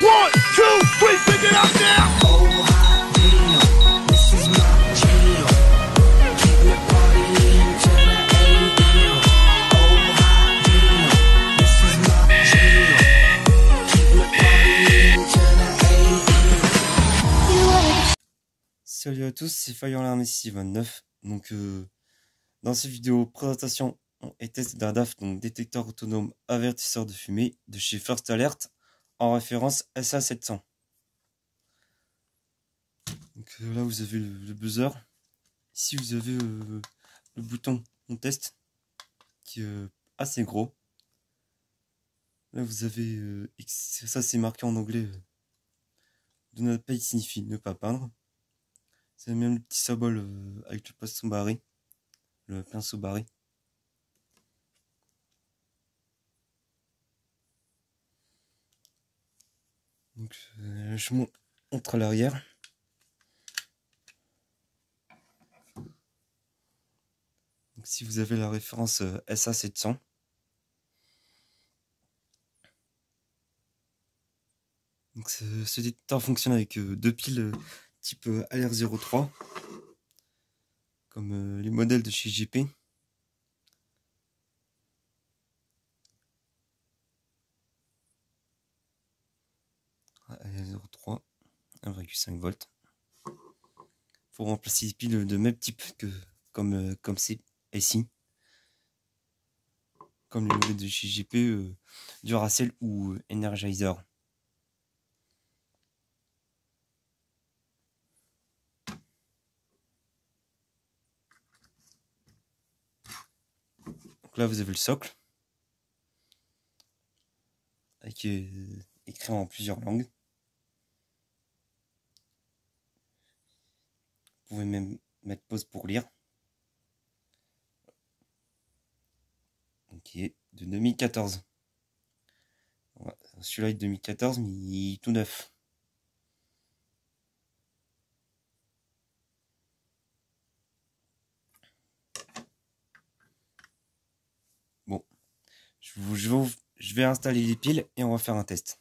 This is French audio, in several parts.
1, 2, 3, pick it up now. Oh hot damn, this is my jam. Keep the party until the AM. Oh hot damn, this is my jam. Keep the party until the AM. Salut à tous, c'est Firearm 629. Donc dans cette vidéo présentation et test d'un DAF, donc détecteur autonome avertisseur de fumée de chez First Alert en référence SA700. Donc là vous avez le buzzer. Ici vous avez le bouton on teste qui est assez gros. Là vous avez ça c'est marqué en anglais do not paint signifie ne pas peindre. C'est même le petit symbole avec le pinceau barré. Le pinceau barré. Donc je montre à l'arrière. Donc si vous avez la référence SA700. Donc ce détecteur fonctionne avec deux piles type ALR03 comme les modèles de chez JP. ALR03 1,5 volts. Faut remplacer les piles de même type que comme c'est ici, comme les modèles de chez JP, Duracell ou Energizer. Donc là vous avez le socle avec écrit en plusieurs langues. Vous pouvez même mettre pause pour lire. Qui est de 2014. Voilà. Celui-là est de 2014 mais il est tout neuf. Bon, je vais installer les piles et on va faire un test.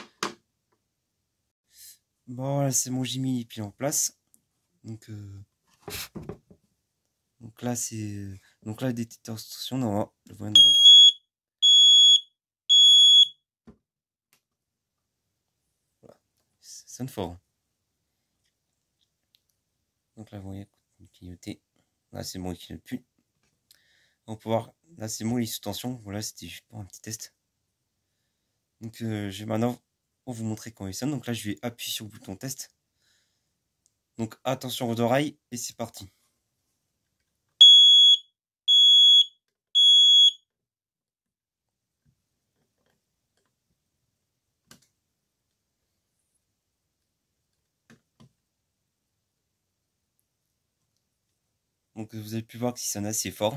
Bon voilà, c'est bon, j'ai mis les piles en place. Donc là c'est le détecteur d'instruction. Non, le voyant de voilà. Ça sonne fort. Donc là vous voyez clignoter. Là c'est bon, il clignote plus. On peut voir, là c'est bon, il est sous tension. Voilà, c'était juste pour un petit test. Donc je vais maintenant vous montrer comment il sonne. Donc là je vais appuyer sur le bouton test. Donc attention aux oreilles et c'est parti. Donc vous avez pu voir qu'il sonne assez fort.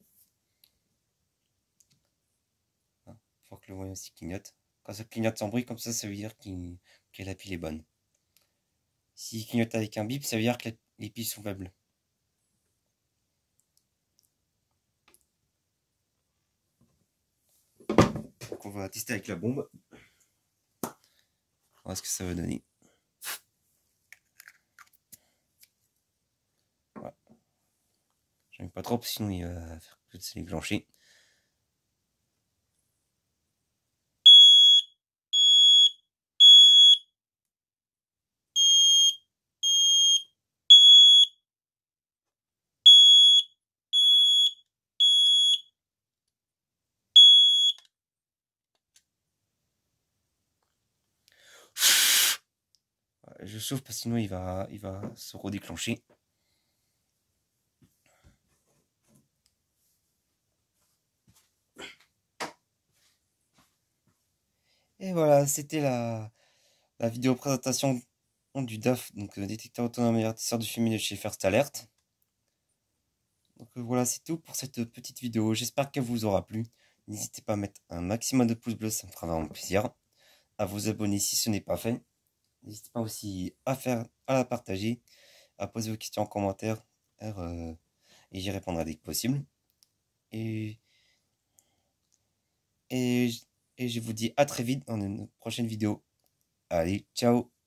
Il faut que le voyant aussi clignote. Quand ça clignote sans bruit comme ça, ça veut dire que la pile est bonne. S'il clignote avec un bip, ça veut dire que les piles sont faibles. Donc on va tester avec la bombe. On va voir ce que ça va donner. Voilà. J'en ai pas trop, sinon il va faire que de se déclencher. Je chauffe parce que sinon il va se redéclencher. Et voilà, c'était la vidéo présentation du DAF, donc détecteur autonome avertisseur de fumée de chez First Alert. Donc voilà, c'est tout pour cette petite vidéo. J'espère qu'elle vous aura plu. N'hésitez pas à mettre un maximum de pouces bleus, ça me fera vraiment plaisir. À vous abonner si ce n'est pas fait. N'hésitez pas aussi à la partager, à poser vos questions en commentaire, et j'y répondrai dès que possible. Et je vous dis à très vite dans une prochaine vidéo. Allez, ciao!